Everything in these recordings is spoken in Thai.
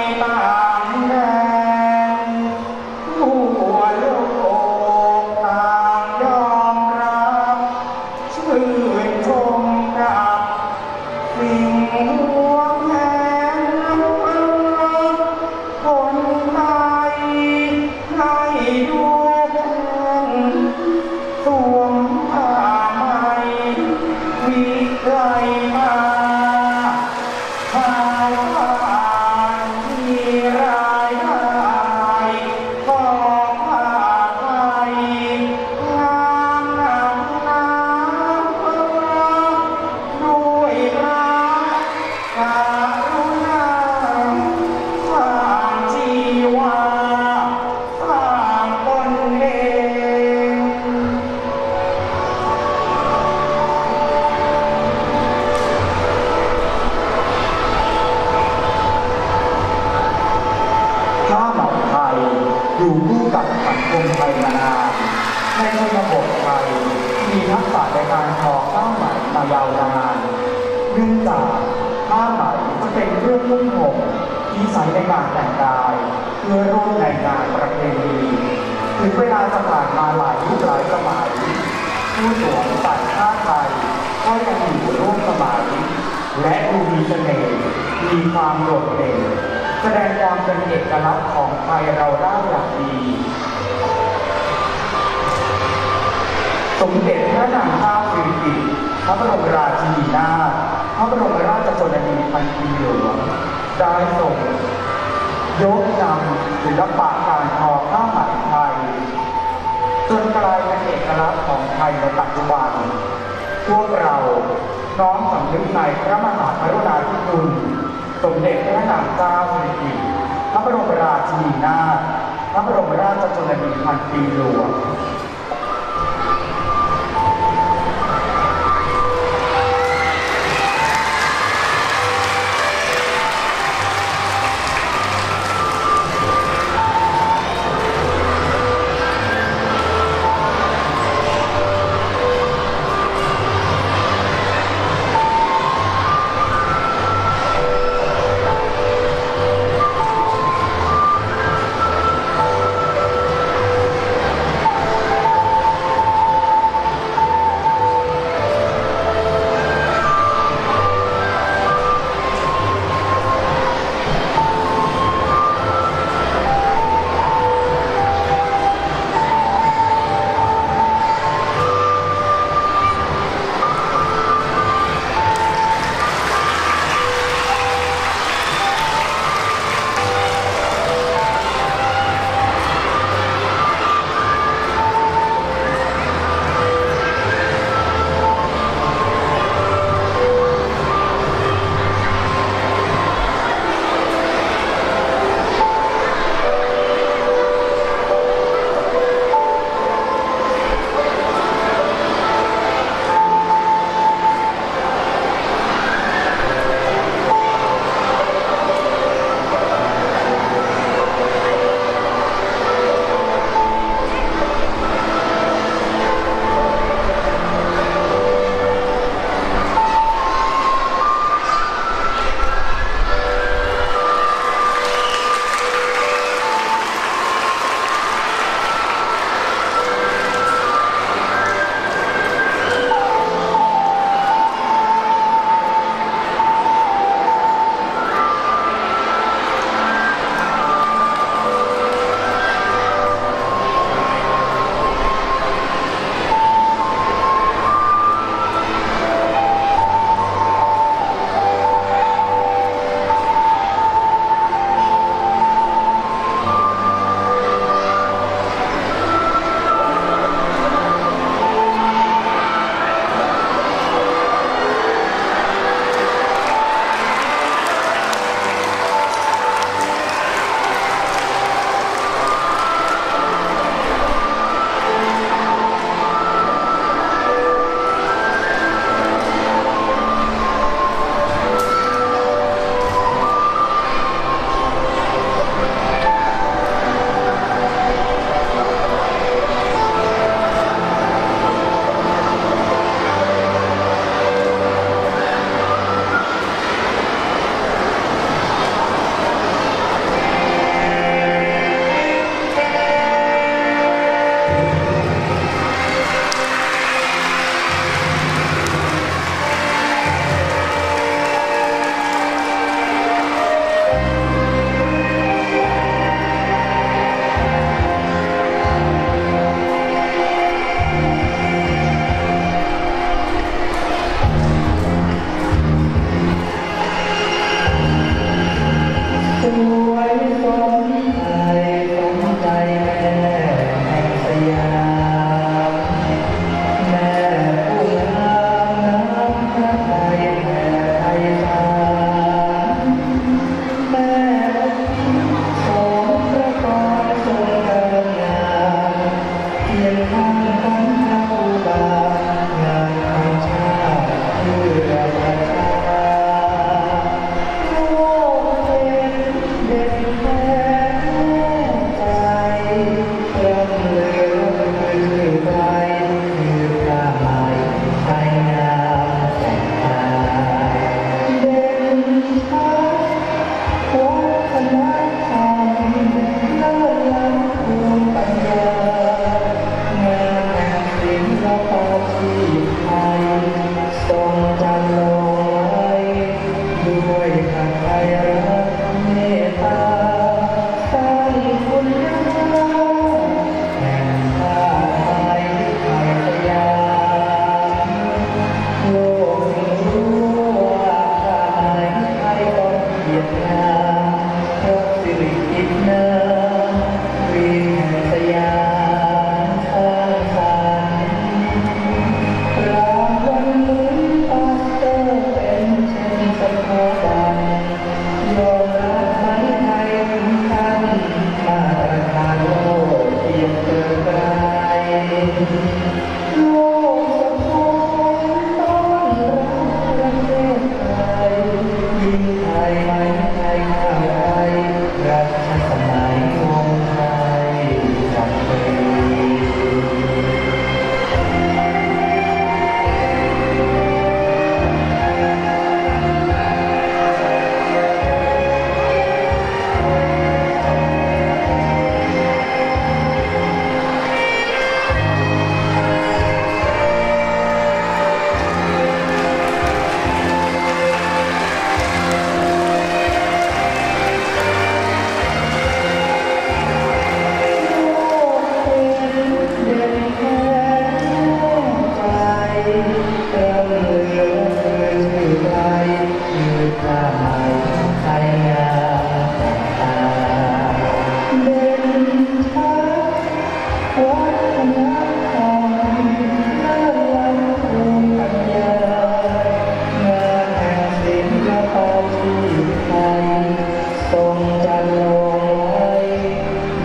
ต่างแดนทั่วโลกต่างยอมรับชื่นชมกับสิ่งหวงแหนคนไทยให้ดูแผ่นสวมผ้าไหมวิไลมาชาวบ้านมีรายได้ก็ผ้าไทยงามนำน้ำด้วยรักกรุณาสร้างชีวาสร้างตนเอง ผ้าไหมไทยอยู่คู่กับสังคมไทยมานานในชนบทไทยมีทักษะในการทอผ้าไหมมายาวนานเนื่องจากผ้าไหมจะเป็นเครื่องนุ่งห่มที่ใช้ในการแต่งกายเพื่อร่วมในงานประเพณีถึงเวลาจะผ่านมาหลายยุคหลายสมัยผู้สวมใส่ผ้าไทยก็ยังอยู่ร่วมสมัยและดูมีเสน่ห์มีความโดดเด่นแสดงความเป็นเอกลักษณ์ของไทยเราได้อย่างดีสมเด็จพระนางเจ้าสิริกิติ์พระบรมราชินีนาถพระบรมราชชนนีพันปีหลวงได้ทรงยกนำศิลปะการทอผ้าไหมไทยจนกลายเป็นเอกลักษณ์ของไทยในปัจจุบันพวกเราน้อมสำนึกในพระมหากรุณาธิคุณสมเด็จพระนางเจ้าสิริกิติ์พระบรมราชินีนาถพระบรมราชชนนีพันปีหลวง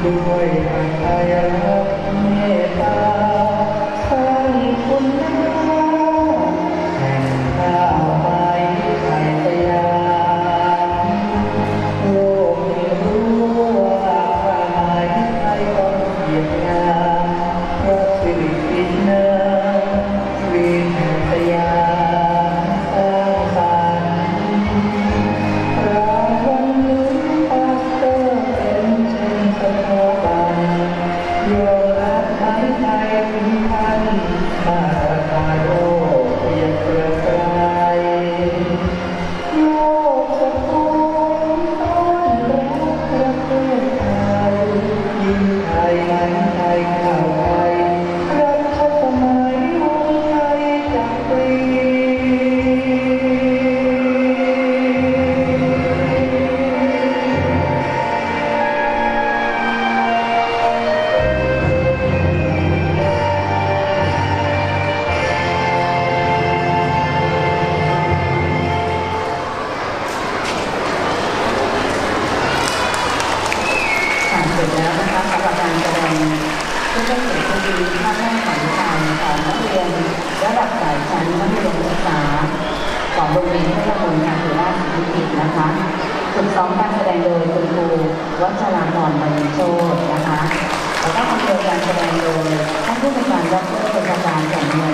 ด้วยอัตยรักเมตตาสร้างคุณงามแห่งข้าไปไทยสยามโลกให้รู้ว่าความหมายไทยต้องเกียรติงามเพราะสิริปินเนอวินแห่งสยามสร้างสรรค์รางวัลลุ้นออสเตอร์เป็นเช่นสถาบันยอมรับไทยถึงพันมาตรฐานโลกเพียงเกลือไกลโลกสะท้อนต้อนรับประเทศไทยยิ่งไทยมันไทยข่าวไทยรัชสมัยวงไทยจักรีเสร็จแล้วนะคะสำหรับการแสดงที่ได้เกียรติดีภาพแรกของการของนักเรียนระดับสายชั้นมัธยมศึกษาของโรงเรียนเทศมนตรีสุราษฎร์ธานีนะคะฝึกซ้อมการแสดงโดยคุณครูวัชราพรบรรโชตินะคะแล้วก็อำนวยการแสดงโดยท่านผู้ในวยการดร.ประการแสงเงิน